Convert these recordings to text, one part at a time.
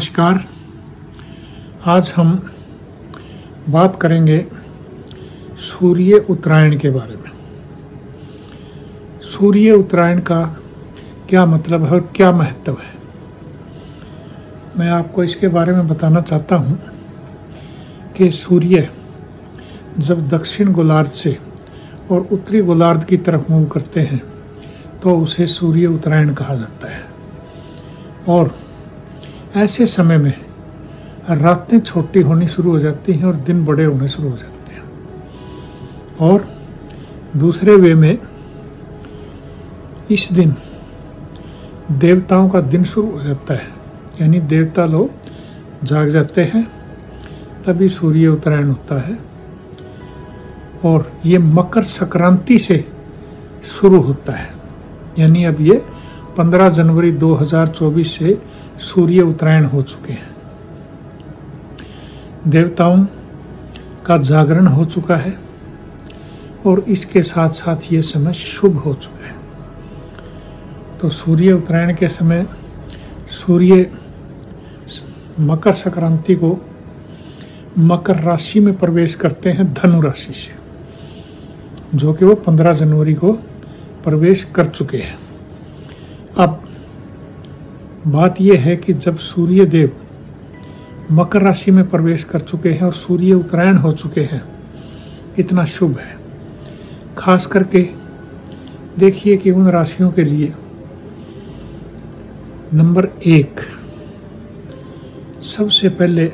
नमस्कार। आज हम बात करेंगे सूर्य उत्तरायण के बारे में। सूर्य उत्तरायण का क्या मतलब है और क्या महत्व है, मैं आपको इसके बारे में बताना चाहता हूँ कि सूर्य जब दक्षिण गोलार्ध से और उत्तरी गोलार्ध की तरफ मूव करते हैं तो उसे सूर्य उत्तरायण कहा जाता है। और ऐसे समय में रातें छोटी होनी शुरू हो जाती हैं और दिन बड़े होने शुरू हो जाते हैं। और दूसरे वे में इस दिन देवताओं का दिन शुरू हो जाता है, यानी देवता लोग जाग जाते हैं, तभी सूर्य उत्तरायण होता है। और ये मकर संक्रांति से शुरू होता है, यानी अब ये 15 जनवरी 2024 से सूर्य उत्तरायण हो चुके हैं। देवताओं का जागरण हो चुका है और इसके साथ साथ ये समय शुभ हो चुका है। तो सूर्य उत्तरायण के समय सूर्य मकर संक्रांति को मकर राशि में प्रवेश करते हैं धनु राशि से, जो कि वो 15 जनवरी को प्रवेश कर चुके हैं। अब बात यह है कि जब सूर्य देव मकर राशि में प्रवेश कर चुके हैं और सूर्य उत्तरायण हो चुके हैं, कितना शुभ है। खास करके देखिए कि उन राशियों के लिए नंबर 1 सबसे पहले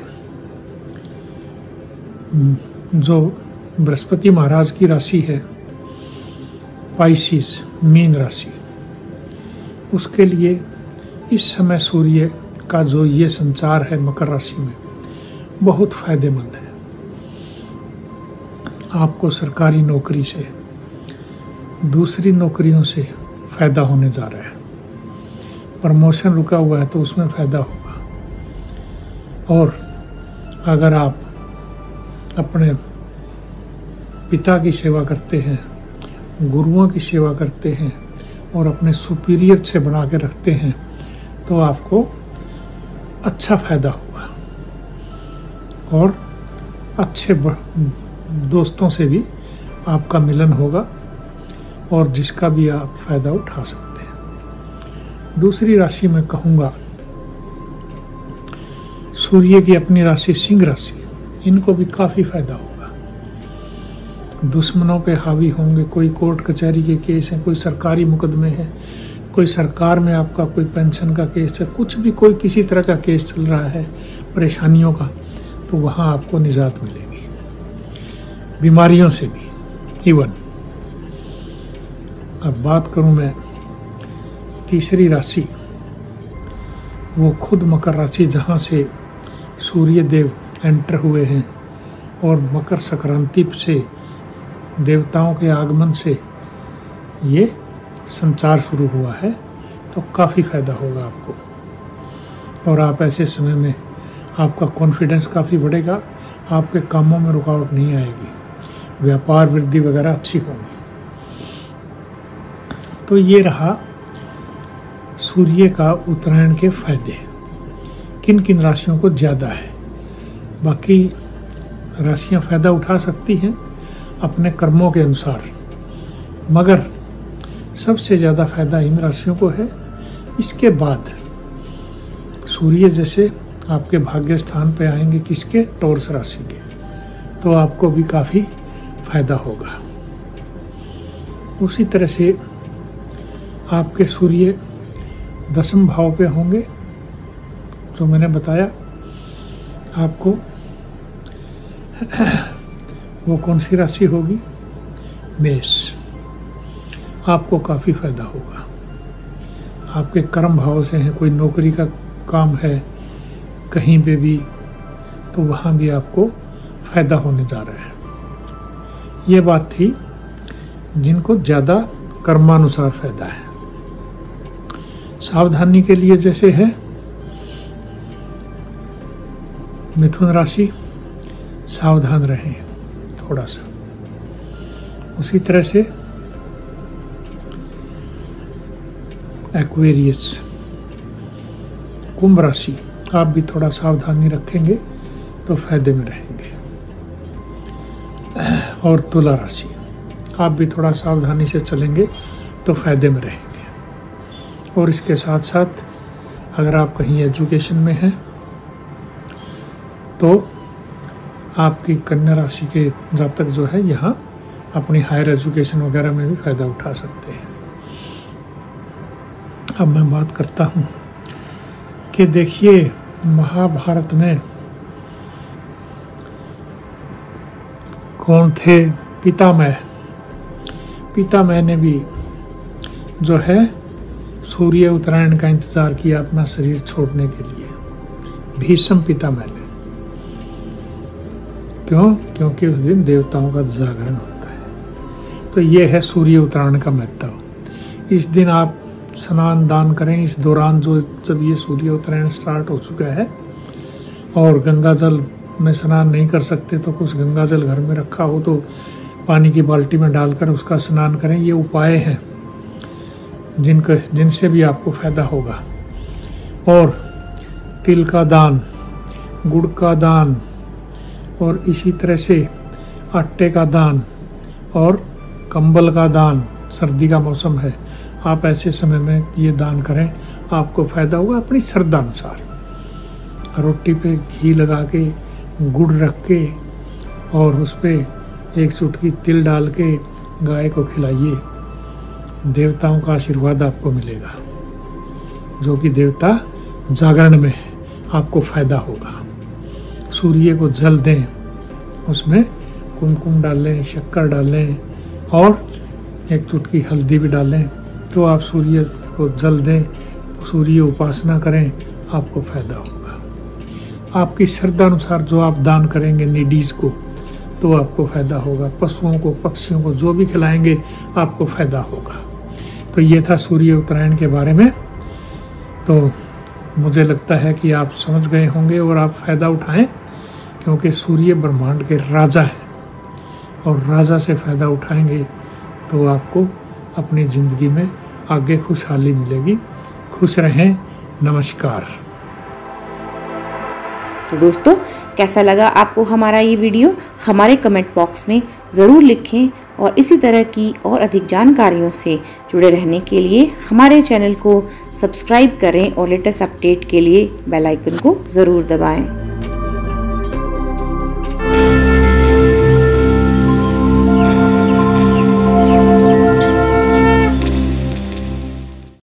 जो बृहस्पति महाराज की राशि है पाइसिस, मीन राशि, उसके लिए इस समय सूर्य का जो ये संचार है मकर राशि में बहुत फायदेमंद है। आपको सरकारी नौकरी से, दूसरी नौकरियों से फायदा होने जा रहा है। प्रमोशन रुका हुआ है तो उसमें फायदा होगा। और अगर आप अपने पिता की सेवा करते हैं, गुरुओं की सेवा करते हैं और अपने सुपीरियर से बना के रखते हैं तो आपको अच्छा फायदा होगा और अच्छे दोस्तों से भी आपका मिलन होगा और जिसका भी आप फायदा उठा सकते हैं। दूसरी राशि में कहूँगा सूर्य की अपनी राशि सिंह राशि, इनको भी काफ़ी फायदा होगा। दुश्मनों पे हावी होंगे, कोई कोर्ट कचहरी के केस हैं, कोई सरकारी मुकदमे हैं, कोई सरकार में आपका कोई पेंशन का केस है, कुछ भी कोई किसी तरह का केस चल रहा है परेशानियों का, तो वहाँ आपको निजात मिलेगी। बीमारियों से भी इवन। अब बात करूँ मैं तीसरी राशि, वो खुद मकर राशि जहाँ से सूर्य देव एंटर हुए हैं और मकर संक्रांति से देवताओं के आगमन से ये संचार शुरू हुआ है, तो काफ़ी फायदा होगा आपको। और आप ऐसे समय में आपका कॉन्फिडेंस काफ़ी बढ़ेगा, आपके कामों में रुकावट नहीं आएगी, व्यापार वृद्धि वगैरह अच्छी होगी। तो ये रहा सूर्य का उत्तरायण के फायदे। किन किन राशियों को ज़्यादा है, बाकी राशियां फ़ायदा उठा सकती हैं अपने कर्मों के अनुसार, मगर सबसे ज़्यादा फायदा इन राशियों को है। इसके बाद सूर्य जैसे आपके भाग्य स्थान पे आएंगे किसके, टॉरस राशि के, तो आपको भी काफ़ी फायदा होगा। उसी तरह से आपके सूर्य 10वें भाव पे होंगे, जो मैंने बताया आपको। वो कौन सी राशि होगी, मेष। आपको काफ़ी फायदा होगा। आपके कर्म भाव से हैं, कोई नौकरी का काम है कहीं पे भी, तो वहाँ भी आपको फायदा होने जा रहा है। ये बात थी जिनको ज़्यादा कर्मानुसार फायदा है। सावधानी के लिए जैसे है मिथुन राशि, सावधान रहें थोड़ा सा। उसी तरह से एक्वेरियस, कुंभ राशि, आप भी थोड़ा सावधानी रखेंगे तो फायदे में रहेंगे। और तुला राशि, आप भी थोड़ा सावधानी से चलेंगे तो फायदे में रहेंगे। और इसके साथ साथ अगर आप कहीं एजुकेशन में हैं तो आपकी कन्या राशि के जातक जो है यहाँ अपनी हायर एजुकेशन वगैरह में भी फायदा उठा सकते हैं। अब मैं बात करता हूँ कि देखिए महाभारत में कौन थे? पितामह ने भी जो है सूर्य उत्तरायण का इंतजार किया अपना शरीर छोड़ने के लिए, भीष्म पितामह ने। क्यों? क्योंकि उस दिन देवताओं का जागरण होता है। तो ये है सूर्य उत्तरायण का महत्व। इस दिन आप स्नान दान करें। इस दौरान जब ये सूर्य उत्तरायण स्टार्ट हो चुका है और गंगा जल में स्नान नहीं कर सकते तो कुछ गंगा जल घर में रखा हो तो पानी की बाल्टी में डालकर उसका स्नान करें। ये उपाय हैं जिनसे भी आपको फायदा होगा। और तिल का दान, गुड़ का दान और इसी तरह से आटे का दान और कंबल का दान, सर्दी का मौसम है, आप ऐसे समय में ये दान करें, आपको फायदा होगा अपनी श्रद्धा अनुसार। रोटी पे घी लगा के, गुड़ रख के और उस पर एक चुटकी तिल डाल के गाय को खिलाइए। देवताओं का आशीर्वाद आपको मिलेगा, जो कि देवता जागरण में है, आपको फायदा होगा। सूर्य को जल दें, उसमें कुमकुम डालें, शक्कर डालें और एक चुटकी हल्दी भी डालें, तो आप सूर्य को जल दें, सूर्य उपासना करें, आपको फायदा होगा। आपकी श्रद्धा अनुसार जो आप दान करेंगे नीडीज को, तो आपको फायदा होगा। पशुओं को, पक्षियों को जो भी खिलाएंगे, आपको फायदा होगा। तो ये था सूर्य उत्तरायण के बारे में। तो मुझे लगता है कि आप समझ गए होंगे और आप फायदा उठाएं, क्योंकि सूर्य ब्रह्मांड के राजा है और राजा से फायदा उठाएंगे तो आपको अपनी जिंदगी में आगे खुशहाली मिलेगी। खुश रहें। नमस्कार। तो दोस्तों, कैसा लगा आपको हमारा ये वीडियो? हमारे कमेंट बॉक्स में ज़रूर लिखें और इसी तरह की और अधिक जानकारियों से जुड़े रहने के लिए हमारे चैनल को सब्सक्राइब करें और लेटेस्ट अपडेट के लिए बेल आइकन को ज़रूर दबाएं।